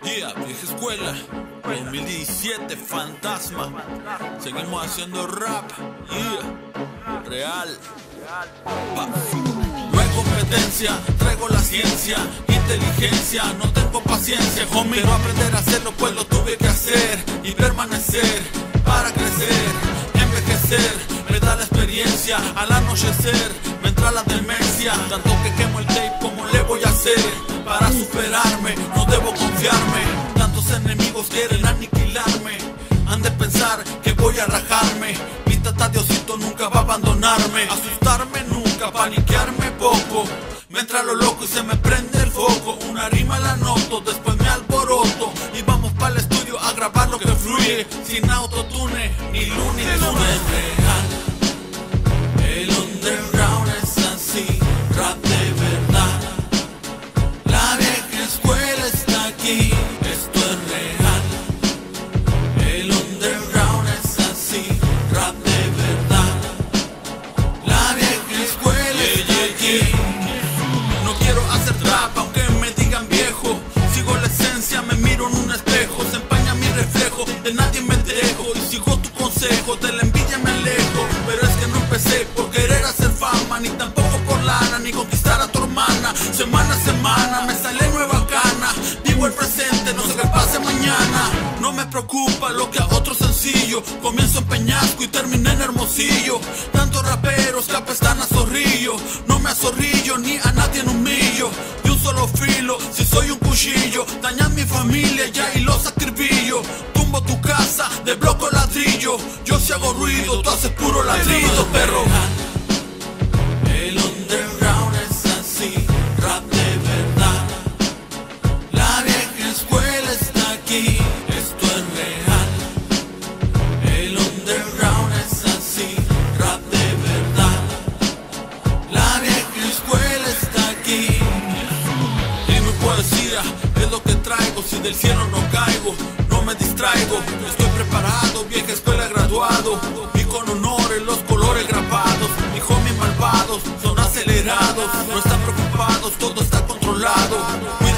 Yeah, vieja escuela, 2017, fantasma. Seguimos haciendo rap, yeah, real. No hay competencia, traigo la ciencia, inteligencia, no tengo paciencia, homie. Pero aprender a hacerlo pues lo tuve que hacer y permanecer para crecer, envejecer, me da la experiencia. Al anochecer me entra la demencia, tanto que quemo el tape, como le voy a hacer para superarme? No debo confiarme, tantos enemigos quieren aniquilarme. Han de pensar que voy a rajarme, mi tata Diosito nunca va a abandonarme. Asustarme nunca, paniquearme poco, me entra lo loco y se me prende el foco. Una rima la noto, después me alboroto y vamos para el estudio a grabar lo que fluye, sin autotune ni luz ni tune. El underground es así, rap de verdad. La vieja escuela está aquí, esto es real. El underground es así, rap de verdad. La vieja escuela está aquí. No quiero hacer trap aunque me digan viejo, sigo la esencia, me miro en un espejo, se empaña mi reflejo, de nadie me dejo y sigo tu consejo, de la envidia me alejo. Pero es que no empecé por querer hacer fama, ni tampoco por lana, ni conquistar a tu hermana. Semana a semana me sale nueva cana, vivo el presente, no sé qué pase mañana. No me preocupa lo que a otros sencillo, comienzo en Peñasco y terminé en Hermosillo. Tantos raperos que apestan a zorrillo, no me azorrillo ni a nadie en humillo. De un solo filo, si soy un cuchillo, dañan mi familia ya y los acribillo. Tumbo tu casa de bloco ladrillo, yo si hago ruido, tú haces puro ladrillo, perro. El underground es así, rap de verdad. La vieja escuela está aquí, esto es real. El underground es así, rap de verdad. La vieja escuela está aquí. Y mi poesía es lo que traigo, si del cielo no caigo, no me distraigo. Estoy preparado, vieja escuela graduado, y con honores los colores grabados. Mis homies malvados son acelerados, no están preocupados, todo está controlado.